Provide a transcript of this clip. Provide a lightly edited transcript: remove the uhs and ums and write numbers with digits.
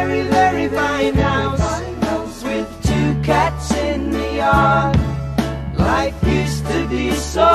very, very fine house with 2 cats in the yard. Life used to be so